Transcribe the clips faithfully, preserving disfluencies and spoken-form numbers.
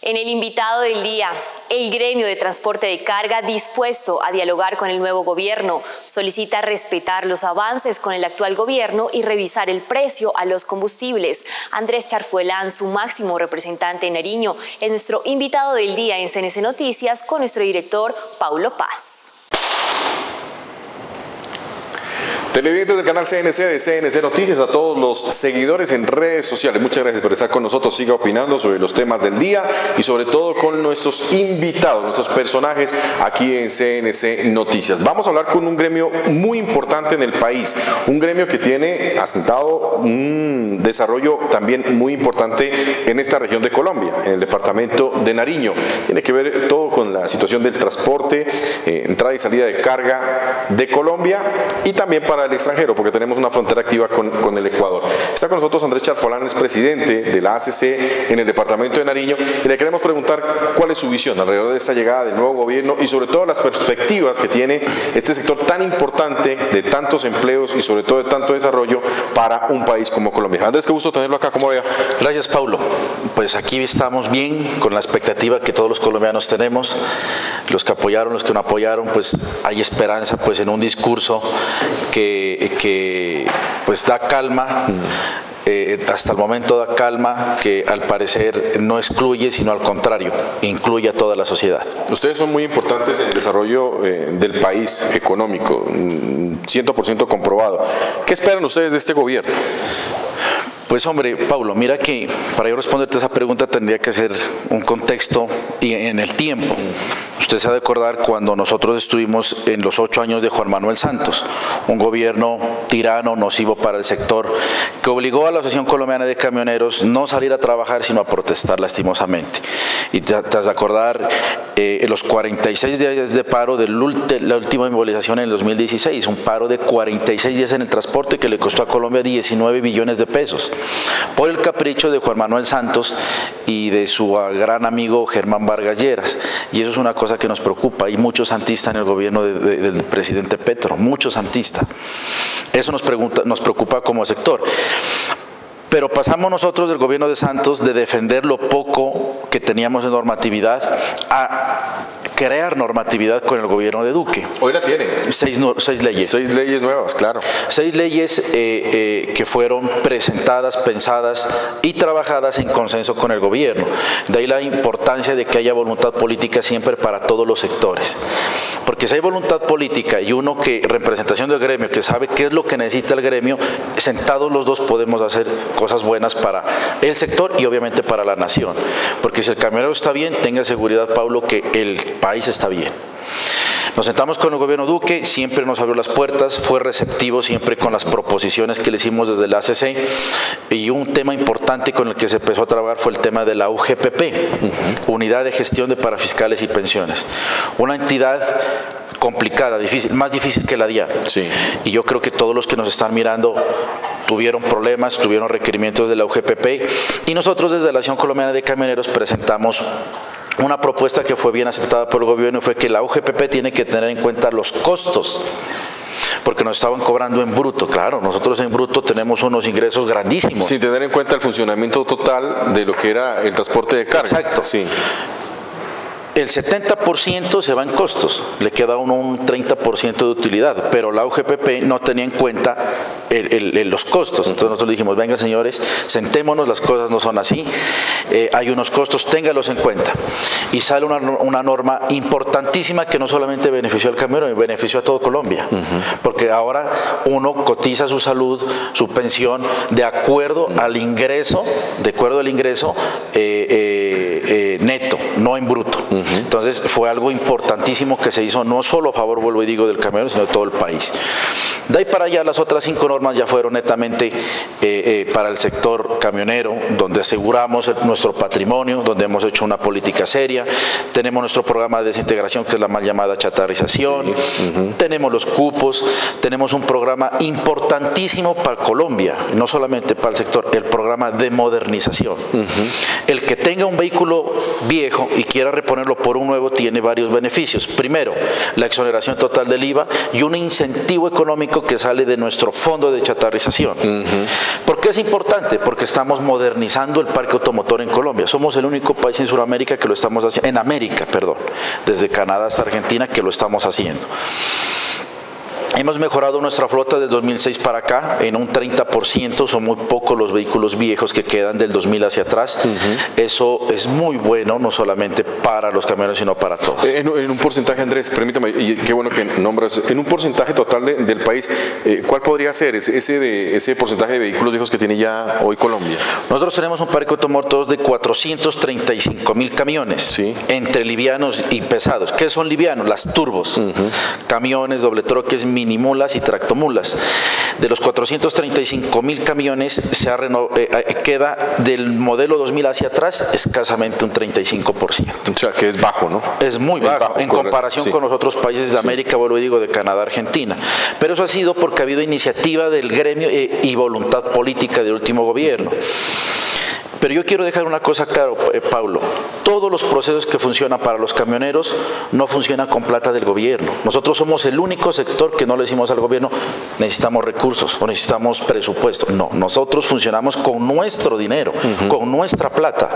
En el invitado del día, el gremio de transporte de carga, dispuesto a dialogar con el nuevo gobierno, solicita respetar los avances con el actual gobierno y revisar el precio a los combustibles. Andrés Charfuelán, su máximo representante en Nariño, es nuestro invitado del día en C N C Noticias con nuestro director Paulo Paz. Televidentes del canal C N C de C N C Noticias, a todos los seguidores en redes sociales, muchas gracias por estar con nosotros. Siga opinando sobre los temas del día y sobre todo con nuestros invitados, nuestros personajes aquí en C N C Noticias. Vamos a hablar con un gremio muy importante en el país, un gremio que tiene asentado un desarrollo también muy importante en esta región de Colombia, en el departamento de Nariño. Tiene que ver todo con la situación del transporte, eh, entrada y salida de carga de Colombia y también para el extranjero, porque tenemos una frontera activa con, con el Ecuador. Está con nosotros Andrés Charfuelán, es presidente de la A C C en el departamento de Nariño, y le queremos preguntar cuál es su visión alrededor de esta llegada del nuevo gobierno y sobre todo las perspectivas que tiene este sector tan importante de tantos empleos y sobre todo de tanto desarrollo para un país como Colombia. Andrés, qué gusto tenerlo acá, ¿cómo vea? Gracias, Paulo. Pues aquí estamos bien, con la expectativa que todos los colombianos tenemos, los que apoyaron, los que no apoyaron, pues hay esperanza pues en un discurso que que pues da calma, eh, hasta el momento da calma, que al parecer no excluye, sino al contrario, incluye a toda la sociedad. Ustedes son muy importantes en el desarrollo eh, del país económico, cien por ciento comprobado. ¿Qué esperan ustedes de este gobierno? Pues hombre, Paulo, mira que para yo responderte esa pregunta tendría que hacer un contexto y en el tiempo. Usted se ha de acordar cuando nosotros estuvimos en los ocho años de Juan Manuel Santos, un gobierno tirano, nocivo para el sector, que obligó a la Asociación Colombiana de Camioneros no salir a trabajar, sino a protestar lastimosamente. Y te, te has de acordar eh, los cuarenta y seis días de paro de la última movilización en el dos mil dieciséis, un paro de cuarenta y seis días en el transporte que le costó a Colombia diecinueve billones de pesos. Por el capricho de Juan Manuel Santos y de su gran amigo Germán Vargas Lleras. Y eso es una cosa que nos preocupa. Hay muchos santistas en el gobierno de, de, del presidente Petro, muchos santistas. Eso nos, pregunta, nos preocupa como sector. Pero pasamos nosotros del gobierno de Santos de defender lo poco que teníamos de normatividad a crear normatividad con el gobierno de Duque. Hoy la tienen. Seis, seis leyes. Seis leyes nuevas, claro. Seis leyes eh, eh, que fueron presentadas, pensadas y trabajadas en consenso con el gobierno. De ahí la importancia de que haya voluntad política siempre para todos los sectores. Porque si hay voluntad política y uno que, representación del gremio, que sabe qué es lo que necesita el gremio, sentados los dos podemos hacer cosas buenas para el sector y obviamente para la nación. Porque si el camionero está bien, tenga seguridad, Pablo, que el país está bien. Nos sentamos con el gobierno Duque, siempre nos abrió las puertas, fue receptivo siempre con las proposiciones que le hicimos desde la A C C, y un tema importante con el que se empezó a trabajar fue el tema de la U G P P, uh-huh. Unidad de Gestión de Parafiscales y Pensiones. Una entidad complicada, difícil, más difícil que la D I A N. Sí. Y yo creo que todos los que nos están mirando tuvieron problemas, tuvieron requerimientos de la U G P P, y nosotros desde la Asociación Colombiana de Camioneros presentamos una propuesta que fue bien aceptada por el gobierno, fue que la U G P P tiene que tener en cuenta los costos, porque nos estaban cobrando en bruto. Claro, nosotros en bruto tenemos unos ingresos grandísimos. Sin tener en cuenta el funcionamiento total de lo que era el transporte de carga. Exacto. Sí. El setenta por ciento se va en costos, le queda a uno un treinta por ciento de utilidad, pero la U G P P no tenía en cuenta el, el, el, los costos. Entonces nosotros dijimos, venga señores, sentémonos, las cosas no son así, eh, hay unos costos, téngalos en cuenta. Y sale una, una norma importantísima que no solamente benefició al camionero, benefició a todo Colombia, uh-huh. Porque ahora uno cotiza su salud, su pensión, de acuerdo uh-huh. al ingreso, de acuerdo al ingreso eh, eh, eh, neto, no en bruto. Uh-huh. Entonces fue algo importantísimo que se hizo no solo a favor, vuelvo y digo, del camionero, sino de todo el país. De ahí para allá las otras cinco normas ya fueron netamente eh, eh, para el sector camionero, donde aseguramos el, nuestro patrimonio, donde hemos hecho una política seria, tenemos nuestro programa de desintegración que es la mal llamada chatarrización, sí. uh-huh. Tenemos los cupos, tenemos un programa importantísimo para Colombia, no solamente para el sector, el programa de modernización. Uh-huh. El que tenga un vehículo viejo y quiera reponerlo por un nuevo, tiene varios beneficios. Primero, la exoneración total del I V A y un incentivo económico que sale de nuestro fondo de chatarrización. Uh-huh. ¿Por qué es importante? Porque estamos modernizando el parque automotor en Colombia. Somos el único país en Sudamérica que lo estamos haciendo, en América, perdón, desde Canadá hasta Argentina, que lo estamos haciendo. Hemos mejorado nuestra flota del dos mil seis para acá en un treinta por ciento, son muy pocos los vehículos viejos que quedan del dos mil hacia atrás. Uh-huh. Eso es muy bueno, no solamente para los camiones, sino para todos. En, en un porcentaje, Andrés, permítame, y qué bueno que nombras, en un porcentaje total de, del país, eh, ¿cuál podría ser ese, ese, de, ese porcentaje de vehículos viejos que tiene ya hoy Colombia? Nosotros tenemos un parque automotor de cuatrocientos treinta y cinco mil camiones, sí, entre livianos y pesados. ¿Qué son livianos? Las turbos, uh-huh, camiones, doble troques, minimulas y tractomulas. De los cuatrocientos treinta y cinco mil camiones se ha reno, eh, queda del modelo dos mil hacia atrás escasamente un treinta y cinco por ciento. O sea que es bajo, ¿no? Es muy bajo, es bajo en correcto, comparación sí, con los otros países de América, sí, vuelvo y digo, de Canadá, Argentina. Pero eso ha sido porque ha habido iniciativa del gremio eh, y voluntad política del último gobierno. Pero yo quiero dejar una cosa claro, eh, Paulo. Todos los procesos que funcionan para los camioneros no funcionan con plata del gobierno. Nosotros somos el único sector que no le decimos al gobierno, necesitamos recursos o necesitamos presupuesto. No, nosotros funcionamos con nuestro dinero, uh-huh, con nuestra plata.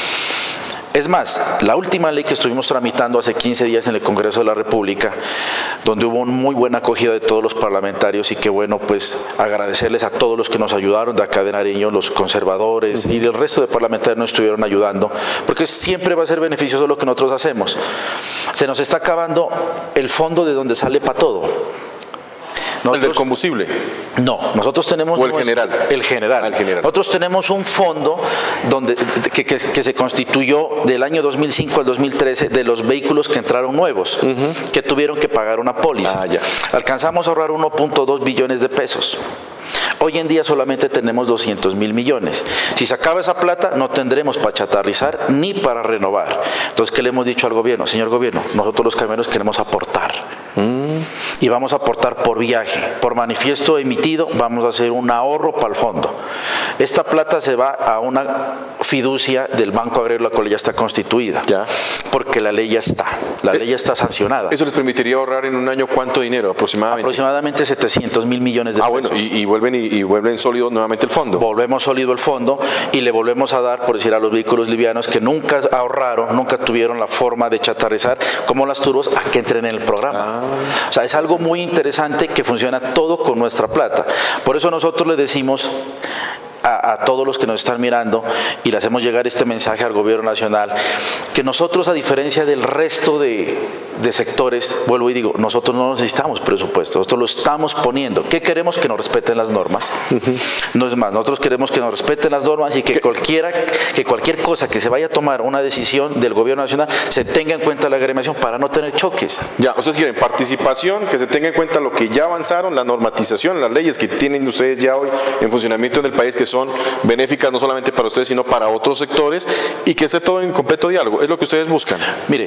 Es más, la última ley que estuvimos tramitando hace quince días en el Congreso de la República, donde hubo una muy buena acogida de todos los parlamentarios y que bueno, pues agradecerles a todos los que nos ayudaron de acá de Nariño, los conservadores y el resto de parlamentarios nos estuvieron ayudando, porque siempre va a ser beneficioso lo que nosotros hacemos. Se nos está acabando el fondo de donde sale para todo. Nosotros, ¿el del combustible? No, nosotros tenemos... ¿O el nuestro, general? El general. el general. Nosotros tenemos un fondo donde, que, que, que se constituyó del año dos mil cinco al dos mil trece de los vehículos que entraron nuevos, uh-huh, que tuvieron que pagar una póliza. Ah, ya. Alcanzamos a ahorrar uno punto dos billones de pesos. Hoy en día solamente tenemos doscientos mil millones. Si se acaba esa plata, no tendremos para chatarrizar ni para renovar. Entonces, ¿qué le hemos dicho al gobierno? Señor gobierno, nosotros los camioneros queremos aportar. Mm. Y vamos a aportar por viaje. Por manifiesto emitido, vamos a hacer un ahorro para el fondo. Esta plata se va a una fiducia del Banco Agrario, la cual ya está constituida. Ya. Porque la ley ya está. La ley ya está sancionada. ¿Eso les permitiría ahorrar en un año cuánto dinero aproximadamente? Aproximadamente setecientos mil millones de ah, pesos. Bueno, y, y vuelven y, y vuelven sólido nuevamente el fondo. Volvemos sólido el fondo y le volvemos a dar, por decir, a los vehículos livianos que nunca ahorraron, nunca tuvieron la forma de chatarrizar, como las turbos, a que entren en el programa. Ah. O sea, es algo muy interesante que funciona todo con nuestra plata. Por eso nosotros le decimos a, a todos los que nos están mirando y le hacemos llegar este mensaje al gobierno nacional, que nosotros, a diferencia del resto de, de sectores, vuelvo y digo, nosotros no necesitamos presupuesto, nosotros lo estamos poniendo. ¿Qué queremos? Que nos respeten las normas. Uh-huh. No es más, nosotros queremos que nos respeten las normas y que cualquiera, que cualquier cosa que se vaya a tomar una decisión del gobierno nacional se tenga en cuenta la agremiación para no tener choques. Ya, ustedes quieren participación, que se tenga en cuenta lo que ya avanzaron, la normatización, las leyes que tienen ustedes ya hoy en funcionamiento en el país, que son benéficas no solamente para ustedes, sino para otros sectores, y que esté todo en completo diálogo. Es lo que ustedes buscan. Mire,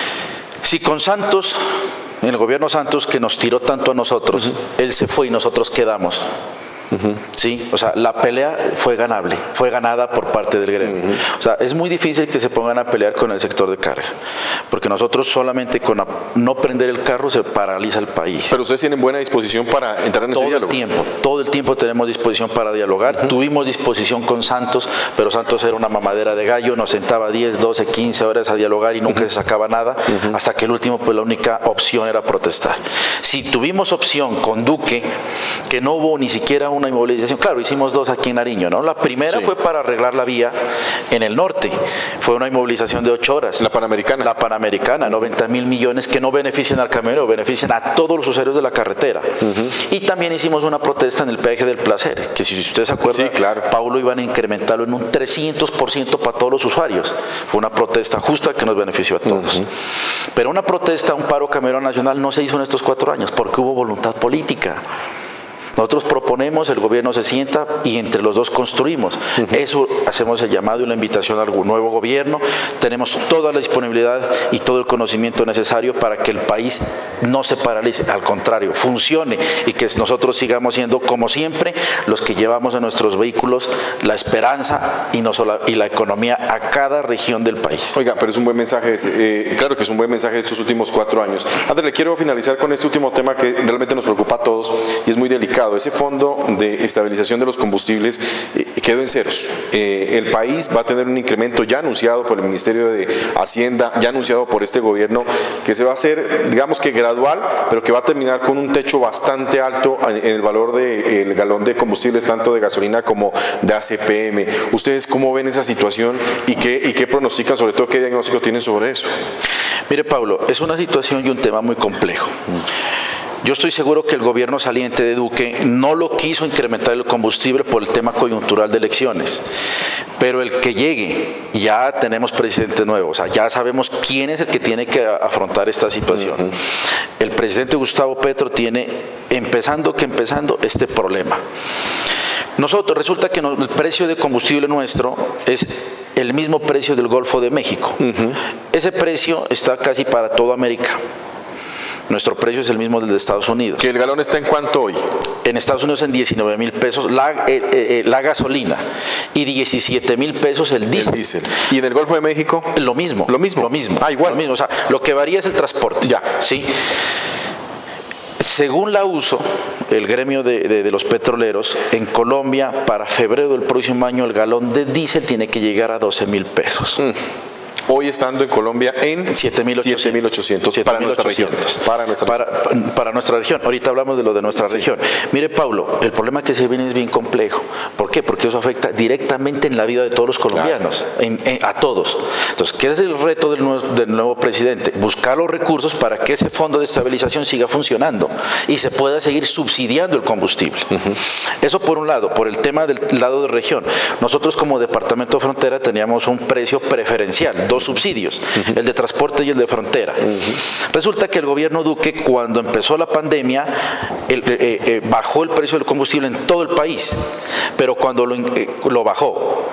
si con Santos, el gobierno Santos, que nos tiró tanto a nosotros, uh-huh, él se fue y nosotros quedamos. Uh-huh. Sí, o sea, la pelea fue ganable, fue ganada por parte del gremio. Uh-huh. O sea, es muy difícil que se pongan a pelear con el sector de carga, porque nosotros solamente con no prender el carro se paraliza el país. Pero ustedes tienen buena disposición para entrar en ese diálogo. Todo el tiempo, todo el tiempo tenemos disposición para dialogar. Uh-huh. Tuvimos disposición con Santos, pero Santos era una mamadera de gallo, nos sentaba diez, doce, quince horas a dialogar y nunca uh-huh. se sacaba nada, uh-huh. hasta que el último, pues la única opción era protestar. Si tuvimos opción con Duque, que no hubo ni siquiera un una inmovilización, claro, hicimos dos aquí en Nariño, ¿no? La primera sí. fue para arreglar la vía en el norte, fue una inmovilización de ocho horas. La Panamericana. La Panamericana, noventa mil millones que no benefician al camionero, benefician a todos los usuarios de la carretera. Uh-huh. Y también hicimos una protesta en el peaje del Placer, que si usted se acuerda, sí, claro. Paulo, iban a incrementarlo en un trescientos por ciento para todos los usuarios. Fue una protesta justa que nos benefició a todos. Uh-huh. Pero una protesta, un paro camionero nacional no se hizo en estos cuatro años, porque hubo voluntad política. Nosotros proponemos, el gobierno se sienta y entre los dos construimos. Uh-huh. Eso hacemos el llamado y la invitación al nuevo gobierno. Tenemos toda la disponibilidad y todo el conocimiento necesario para que el país no se paralice, al contrario, funcione y que nosotros sigamos siendo, como siempre, los que llevamos en nuestros vehículos la esperanza y, no solo, y la economía a cada región del país. Oiga, pero es un buen mensaje, eh, claro que es un buen mensaje de estos últimos cuatro años. Andrés, le quiero finalizar con este último tema que realmente nos preocupa a todos y es muy delicado. Ese fondo de estabilización de los combustibles eh, quedó en ceros. Eh, el país va a tener un incremento ya anunciado por el Ministerio de Hacienda, ya anunciado por este gobierno, que se va a hacer, digamos que gradual, pero que va a terminar con un techo bastante alto en el valor del galón de combustibles, tanto de gasolina como de A C P M. ¿Ustedes cómo ven esa situación y qué, y qué pronostican, sobre todo qué diagnóstico tienen sobre eso? Mire, Pablo, es una situación y un tema muy complejo. Yo estoy seguro que el gobierno saliente de Duque no lo quiso incrementar el combustible por el tema coyuntural de elecciones, pero el que llegue, ya tenemos presidente nuevo, o sea, ya sabemos quién es el que tiene que afrontar esta situación. Uh-huh. El presidente Gustavo Petro tiene, empezando que empezando, este problema. Nosotros, resulta que el precio de combustible nuestro es el mismo precio del Golfo de México. Uh-huh. Ese precio está casi para toda América. Nuestro precio es el mismo del de Estados Unidos. ¿Que el galón está en cuánto hoy? En Estados Unidos en diecinueve mil pesos la, eh, eh, la gasolina y diecisiete mil pesos el diésel. el diésel. ¿Y en el Golfo de México? Lo mismo. Lo mismo. Lo mismo. Ah, igual. Lo mismo. O sea, lo que varía es el transporte. Ya. ¿Sí? Según la U S O, el gremio de, de, de los petroleros, en Colombia para febrero del próximo año el galón de diésel tiene que llegar a doce mil pesos. Mm. Hoy estando en Colombia en siete mil ochocientos para nuestra región. Para nuestra, para, para nuestra región. Ahorita hablamos de lo de nuestra sí. región. Mire, Pablo, el problema que se viene es bien complejo. ¿Por qué? Porque eso afecta directamente en la vida de todos los colombianos, claro. en, en, a todos. Entonces, ¿qué es el reto del nuevo, del nuevo presidente? Buscar los recursos para que ese fondo de estabilización siga funcionando y se pueda seguir subsidiando el combustible. Uh-huh. Eso por un lado. Por el tema del lado de región. Nosotros como Departamento de Frontera teníamos un precio preferencial, dos subsidios, uh-huh. el de transporte y el de frontera. Uh-huh. Resulta que el gobierno Duque, cuando empezó la pandemia, el, eh, eh, bajó el precio del combustible en todo el país, pero cuando lo, eh, lo bajó,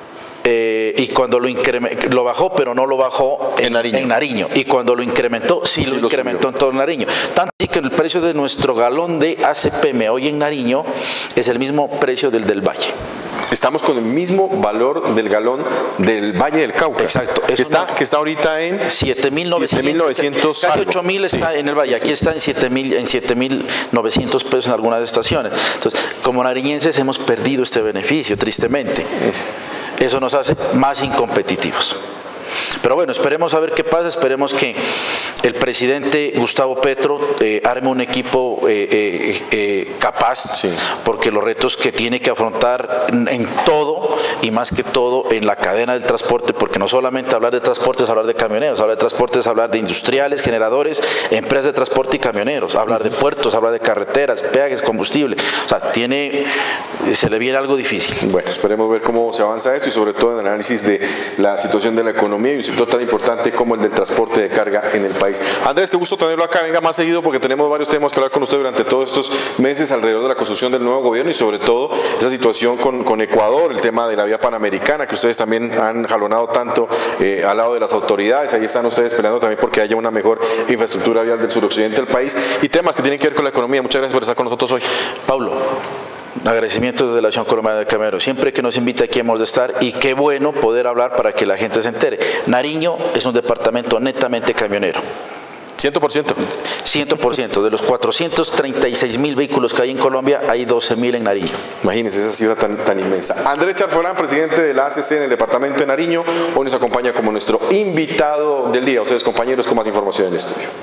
Eh, y cuando lo incrementó, lo bajó, pero no lo bajó en, en, Nariño. en Nariño. Y cuando lo incrementó, sí, sí lo incrementó en todo Nariño. Tanto así que el precio de nuestro galón de A C P M hoy en Nariño es el mismo precio del del Valle. Estamos con el mismo valor del galón del Valle del Cauca. Exacto. Que está, no, que está ahorita en siete mil novecientos. Casi ocho mil está sí, en el Valle. Aquí sí, está en siete mil novecientos pesos en algunas estaciones. Entonces, como nariñenses hemos perdido este beneficio, tristemente. Eso nos hace más incompetitivos. Pero bueno, esperemos a ver qué pasa, esperemos que el presidente Gustavo Petro eh, arme un equipo eh, eh, eh, capaz, sí. porque los retos que tiene que afrontar en, en todo y más que todo en la cadena del transporte, porque no solamente hablar de transporte es hablar de camioneros, hablar de transporte es hablar de industriales, generadores, empresas de transporte y camioneros, hablar de puertos, hablar de carreteras, peajes, combustible, o sea, tiene, se le viene algo difícil. Bueno, esperemos ver cómo se avanza esto y sobre todo en el análisis de la situación de la economía y un sector tan importante como el del transporte de carga en el país. Andrés, qué gusto tenerlo acá, venga más seguido porque tenemos varios temas que hablar con usted durante todos estos meses alrededor de la construcción del nuevo gobierno y sobre todo esa situación con, con Ecuador, el tema de la vía panamericana que ustedes también han jalonado tanto eh, al lado de las autoridades, ahí están ustedes peleando también porque haya una mejor infraestructura vial del suroccidente del país y temas que tienen que ver con la economía. Muchas gracias por estar con nosotros hoy. Pablo, agradecimientos de la Asociación Colombiana de Camioneros. Siempre que nos invita aquí hemos de estar y qué bueno poder hablar para que la gente se entere. Nariño es un departamento netamente camionero. ¿cien por ciento? cien por ciento. De los cuatrocientos treinta y seis mil vehículos que hay en Colombia, hay doce mil en Nariño. Imagínense esa cifra tan, tan inmensa. Andrés Charfolán, presidente de la A C C en el departamento de Nariño, hoy nos acompaña como nuestro invitado del día. Ustedes, compañeros, con más información en el estudio.